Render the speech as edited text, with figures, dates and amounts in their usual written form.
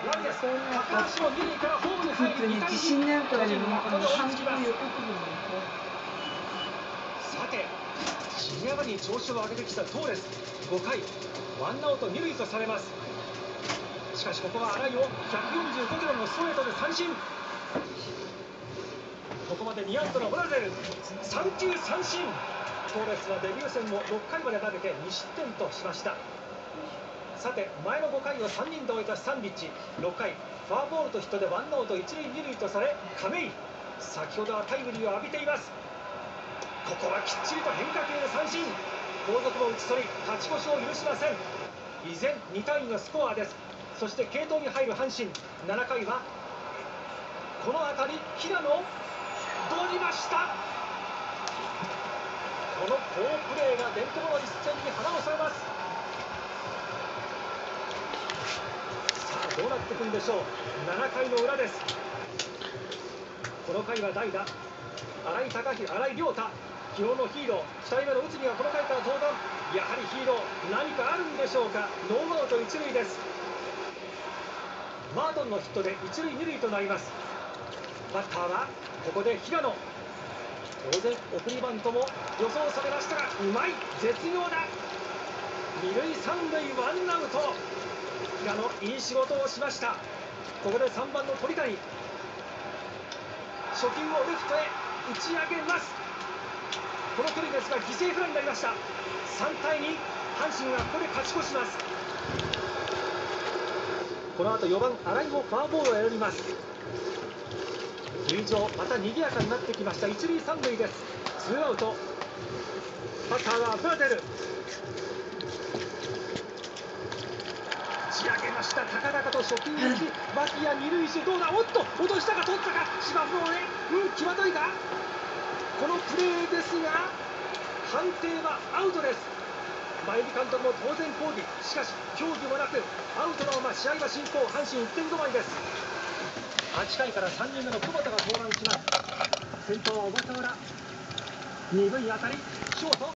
ラミレス、 そんな高橋を2塁からホームに入り、 本当に 2対自信ないからでもここで追い反つきます。 復予告文のさて、地上がりに調子を上げてきたトーレス、5回、ワンアウト2塁とされます。しかしここは新井を145キロのストレートで三振。ここまで2アウトのブラゼル、3球三振。トーレスはデビュー戦を6回まで投げて2失点としました。さて、前の5回を3人で終えたスタンリッチ、6回、フォアボールとヒットでワンアウト1塁2塁とされ、亀井、先ほどはタイムリーを浴びています。ここはきっちりと変化球で三振。後続も打ち取り、勝ち越しを許しません。依然2対2のスコアです。そして継投に入る阪神、7回はこの当たり、平野、取りました。この好プレーが伝統の一戦に花を添えます。さあ、どうなっていくんでしょう。7回の裏です。この回は代打、新井貴弘、新井亮太、昨日のヒーロー、2人目の内海がこの回から登板。やはりヒーロー、何かあるんでしょうか。ノーアウト1塁です。マートンのヒットで1塁2塁となります。バッターはここで平野。当然送りバントも予想されましたが、うまい、絶妙だ。二塁三塁ワンアウト。平野、いい仕事をしました。ここで3番の鳥谷、初球をレフトへ打ち上げます。この距離ですが犠牲フライになりました。3対2、阪神がここで勝ち越します。この後4番新井もフォアボールを選びます。塁上また賑やかになってきました。一塁三塁です。ツーアウト。バッターはブラゼル。打ち上げました。高々と初球打ち、脇や二塁手、どうだ。おっと、落としたか取ったか。芝生をね、際どいか。このプレーですが判定はアウトです。前木監督も当然抗議。しかし競技もなくアウトのまま試合は進行。阪神1点止まりです。8回から3人目の久保田が登板します。先頭は小笠原、鈍い当たり、ショート。